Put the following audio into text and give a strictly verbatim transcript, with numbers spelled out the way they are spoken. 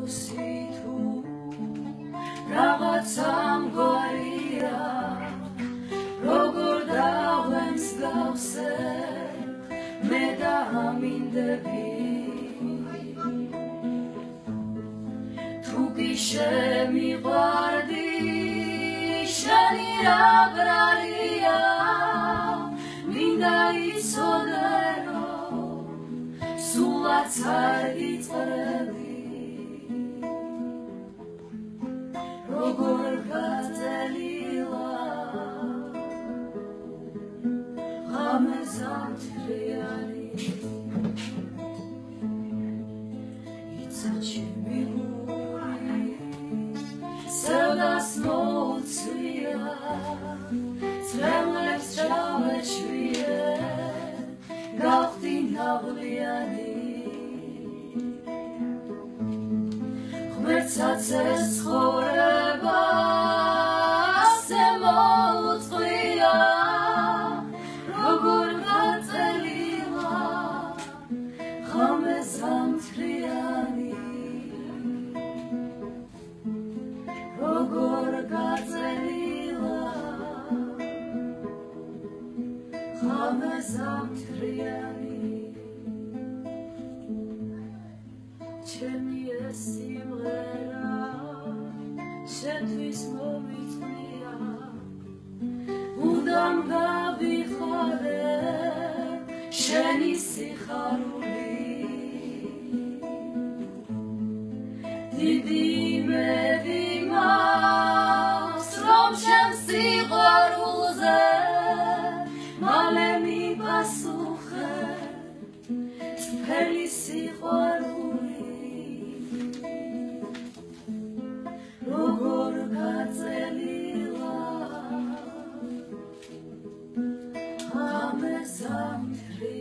რაღაც ამგვარია როგორ დაღვენს გავსე მე და ამინდები თუ კი შემიყვარდი შენი მაგრალია მინდა იცოდე რომ სულაც არ გიწყრები როგორ გაწელილა ღამე ზამთრიანი იცა ჩემი გული სევდას მოუწია წრემლებს ჩავეჩვიე გავხდი ნაღლიანი ღმერთსაც ცხოვრება ასე მოუწყია როგორ გაწელილა ღამე ზამთრიანი როგორ გაწელილა ღამე ზამთრიანი ჩემი ეს სიმღერა შენთვის მომიწვია უნდა გავიხარე შენი სიხარული დიდი იმედი მაქვს რომ შენ სიყვარულზე მალე მიპასუხე წფელი სიყვარული როგორ გაწელილა ღამე ზამთრიანი